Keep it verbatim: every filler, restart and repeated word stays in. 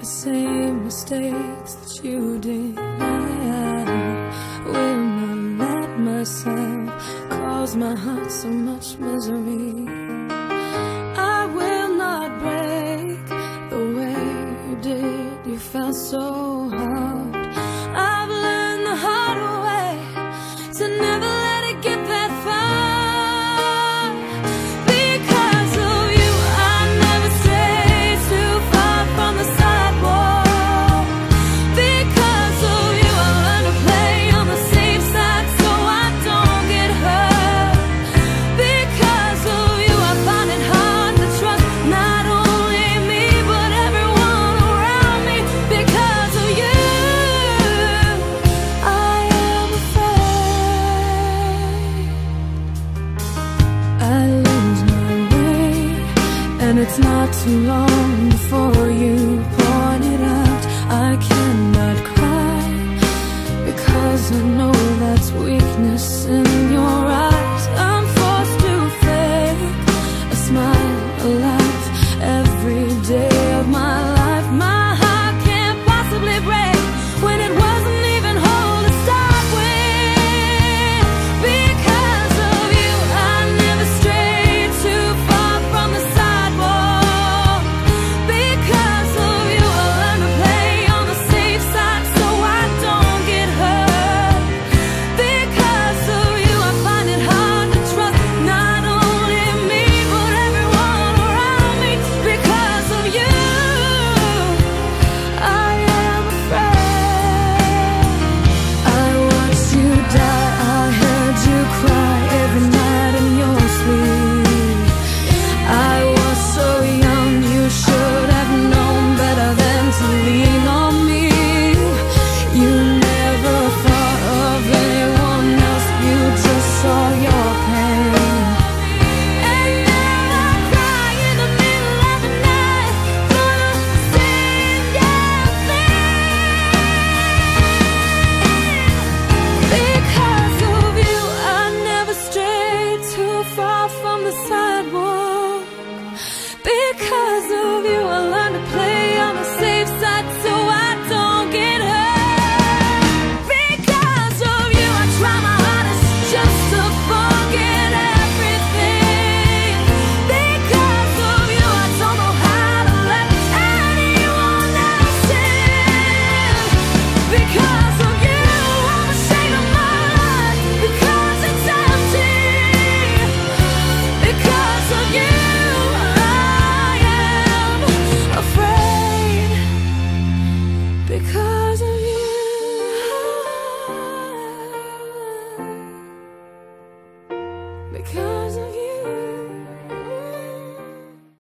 the same mistakes that you did. I will not let myself cause my heart so much misery. I will not break the way you did. You felt so hard. I've learned the hard way to never let it get that far. Because of you, I never strayed too far from the sidewalk. Because of you, I learned to play on the safe side so I don't get hurt. Because of you, I find it hard to trust not only me but everyone around me. Because of you, I am afraid I lose my way, and it's not too long before you point it out. I cannot cry because I know that's weakness in